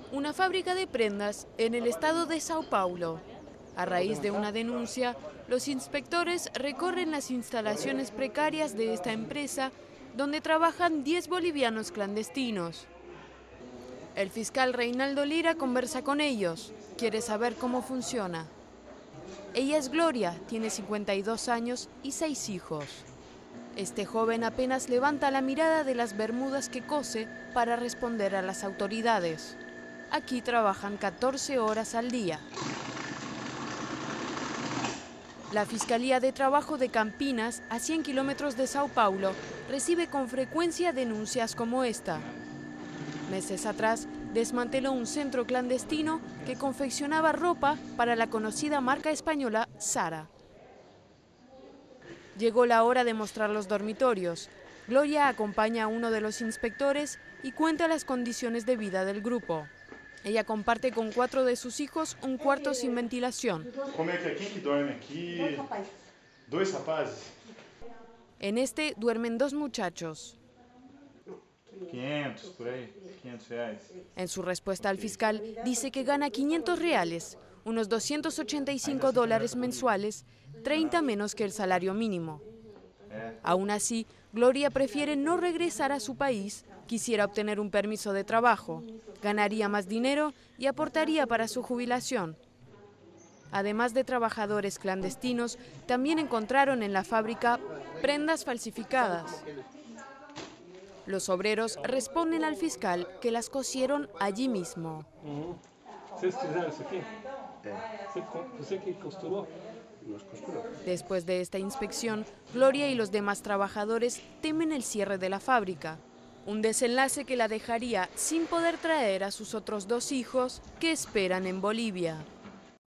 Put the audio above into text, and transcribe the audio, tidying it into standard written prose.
una fábrica de prendas en el estado de Sao Paulo. A raíz de una denuncia, los inspectores recorren las instalaciones precarias de esta empresa, donde trabajan 10 bolivianos clandestinos. El fiscal Reinaldo Lira conversa con ellos, quiere saber cómo funciona. Ella es Gloria, tiene 52 años y 6 hijos. Este joven apenas levanta la mirada de las bermudas que cose para responder a las autoridades. Aquí trabajan 14 horas al día. La Fiscalía de Trabajo de Campinas, a 100 kilómetros de Sao Paulo, recibe con frecuencia denuncias como esta. Meses atrás, desmanteló un centro clandestino que confeccionaba ropa para la conocida marca española Zara. Llegó la hora de mostrar los dormitorios. Gloria acompaña a uno de los inspectores y cuenta las condiciones de vida del grupo. Ella comparte con 4 de sus hijos un cuarto sin ventilación. ¿Cómo es que aquí duerme aquí? ¿Dos rapazes? En este duermen 2 muchachos. 500, por ahí, 500 reais. En su respuesta al fiscal, dice que gana 500 reales, unos 285 dólares mensuales, 30 menos que el salario mínimo. Aún así, Gloria prefiere no regresar a su país, quisiera obtener un permiso de trabajo, ganaría más dinero y aportaría para su jubilación. Además de trabajadores clandestinos, también encontraron en la fábrica prendas falsificadas. Los obreros responden al fiscal que las cosieron allí mismo. Después de esta inspección, Gloria y los demás trabajadores temen el cierre de la fábrica, un desenlace que la dejaría sin poder traer a sus otros 2 hijos que esperan en Bolivia.